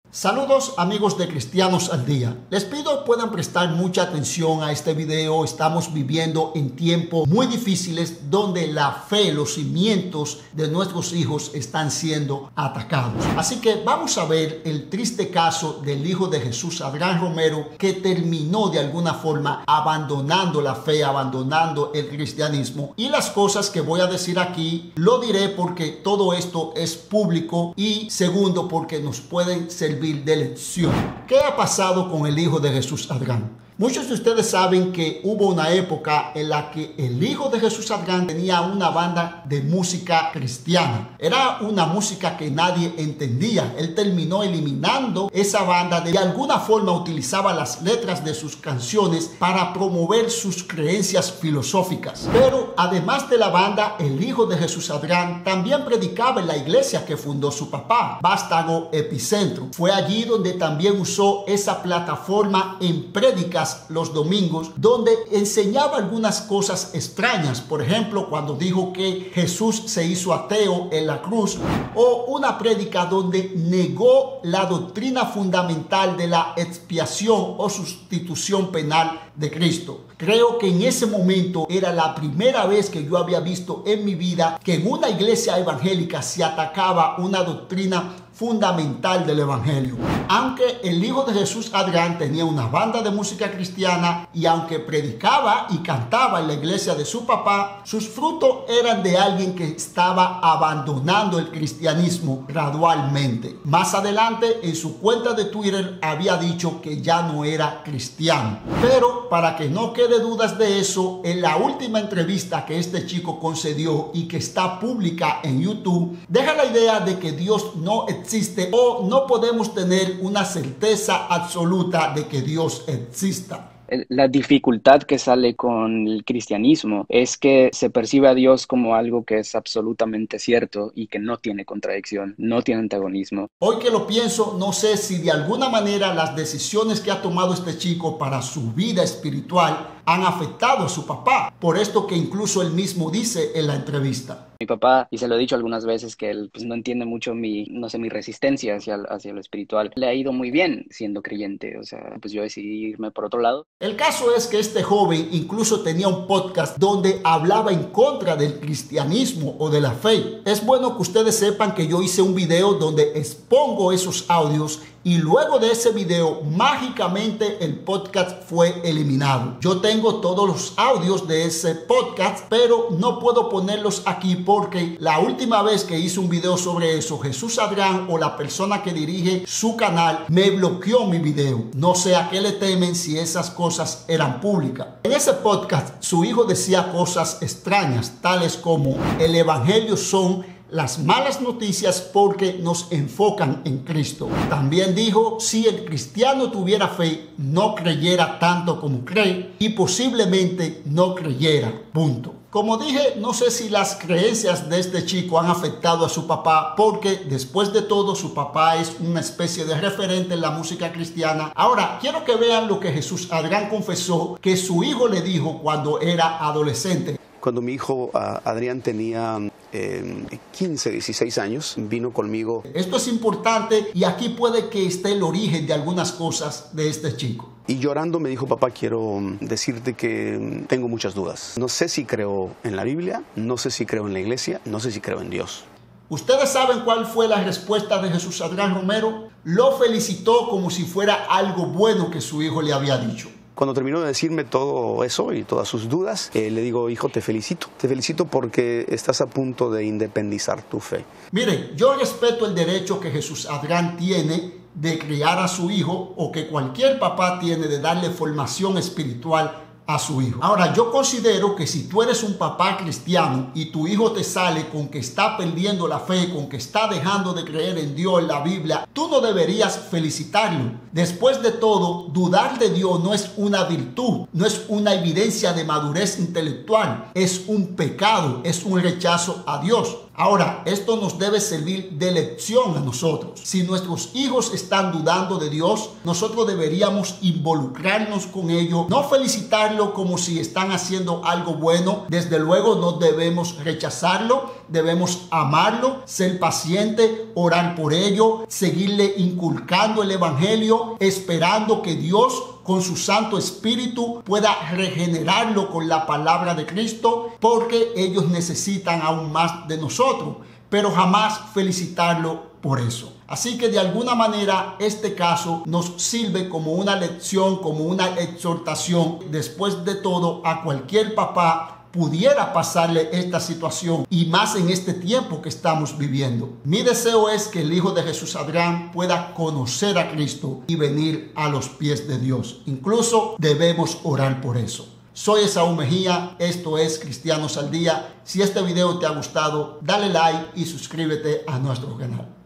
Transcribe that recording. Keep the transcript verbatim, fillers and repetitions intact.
Saludos amigos de Cristianos al Día. Les pido puedan prestar mucha atención a este video. Estamos viviendo en tiempos muy difíciles donde la fe, los cimientos de nuestros hijos están siendo atacados. Así que vamos a ver el triste caso del hijo de Jesús, Adrián Romero, que terminó de alguna forma abandonando la fe, abandonando el cristianismo. Y las cosas que voy a decir aquí lo diré porque todo esto es público y segundo porque nos pueden servir de lección. ¿Qué ha pasado con el hijo de Jesús, Adrián? Muchos de ustedes saben que hubo una época en la que el hijo de Jesús Adrián tenía una banda de música cristiana. Era una música que nadie entendía. Él terminó eliminando esa banda. De alguna forma utilizaba las letras de sus canciones para promover sus creencias filosóficas. Pero además de la banda, el hijo de Jesús Adrián también predicaba en la iglesia que fundó su papá, Vástago Epicentro. Fue allí donde también usó esa plataforma en prédicas los domingos, donde enseñaba algunas cosas extrañas. Por ejemplo, cuando dijo que Jesús se hizo ateo en la cruz, o una prédica donde negó la doctrina fundamental de la expiación o sustitución penal de Cristo. Creo que en ese momento era la primera vez que yo había visto en mi vida que en una iglesia evangélica se atacaba una doctrina fundamental del evangelio. Aunque el hijo de Jesús Adrián tenía una banda de música cristiana y aunque predicaba y cantaba en la iglesia de su papá, sus frutos eran de alguien que estaba abandonando el cristianismo gradualmente. Más adelante en su cuenta de Twitter había dicho que ya no era cristiano. Pero para que no quede dudas de eso, en la última entrevista que este chico concedió y que está pública en YouTube, deja la idea de que Dios no existe existe o no podemos tener una certeza absoluta de que Dios exista. La dificultad que sale con el cristianismo es que se percibe a Dios como algo que es absolutamente cierto y que no tiene contradicción, no tiene antagonismo. Hoy que lo pienso, no sé si de alguna manera las decisiones que ha tomado este chico para su vida espiritual han afectado a su papá. Por esto que incluso él mismo dice en la entrevista. Mi papá, y se lo he dicho algunas veces, que él pues, no entiende mucho mi, no sé, mi resistencia hacia, hacia lo espiritual. Le ha ido muy bien siendo creyente, o sea, pues yo decidí irme por otro lado. El caso es que este joven incluso tenía un podcast donde hablaba en contra del cristianismo o de la fe. Es bueno que ustedes sepan que yo hice un video donde expongo esos audios y luego de ese video mágicamente el podcast fue eliminado. Yo tengo todos los audios de ese podcast, pero no puedo ponerlos aquí porque la última vez que hice un video sobre eso, Jesús Adrián o la persona que dirige su canal me bloqueó mi video. No sé a qué le temen si esas cosas eran públicas. En ese podcast su hijo decía cosas extrañas, tales como el evangelio son las malas noticias porque nos enfocan en Cristo. También dijo, si el cristiano tuviera fe, no creyera tanto como cree y posiblemente no creyera. Punto. Como dije, no sé si las creencias de este chico han afectado a su papá porque después de todo su papá es una especie de referente en la música cristiana. Ahora, quiero que vean lo que Jesús Adrián confesó que su hijo le dijo cuando era adolescente. Cuando mi hijo uh, Adrián tenía eh, quince, dieciséis años, vino conmigo. Esto es importante y aquí puede que esté el origen de algunas cosas de este chico. Y llorando me dijo, papá, quiero decirte que tengo muchas dudas. No sé si creo en la Biblia, no sé si creo en la iglesia, no sé si creo en Dios. ¿Ustedes saben cuál fue la respuesta de Jesús Adrián Romero? Lo felicitó como si fuera algo bueno que su hijo le había dicho. Cuando terminó de decirme todo eso y todas sus dudas, eh, le digo, hijo, te felicito. Te felicito porque estás a punto de independizar tu fe. Miren, yo respeto el derecho que Jesús Adrián tiene de criar a su hijo o que cualquier papá tiene de darle formación espiritual a su hijo. Ahora, yo considero que si tú eres un papá cristiano y tu hijo te sale con que está perdiendo la fe, con que está dejando de creer en Dios, en la Biblia, tú no deberías felicitarlo. Después de todo, dudar de Dios no es una virtud, no es una evidencia de madurez intelectual, es un pecado, es un rechazo a Dios. Ahora, esto nos debe servir de lección a nosotros. Si nuestros hijos están dudando de Dios, nosotros deberíamos involucrarnos con ellos, no felicitarlo como si están haciendo algo bueno. Desde luego no debemos rechazarlo, debemos amarlo, ser paciente, orar por ello, seguirle inculcando el evangelio, esperando que Dios con su Santo Espíritu pueda regenerarlo con la palabra de Cristo, porque ellos necesitan aún más de nosotros, pero jamás felicitarlo por eso. Así que de alguna manera este caso nos sirve como una lección, como una exhortación. Después de todo, a cualquier papá pudiera pasarle esta situación, y más en este tiempo que estamos viviendo. Mi deseo es que el hijo de Jesús Adrián pueda conocer a Cristo y venir a los pies de Dios. Incluso debemos orar por eso. Soy Esaú Mejía, esto es Cristianos al Día. Si este video te ha gustado, dale like y suscríbete a nuestro canal.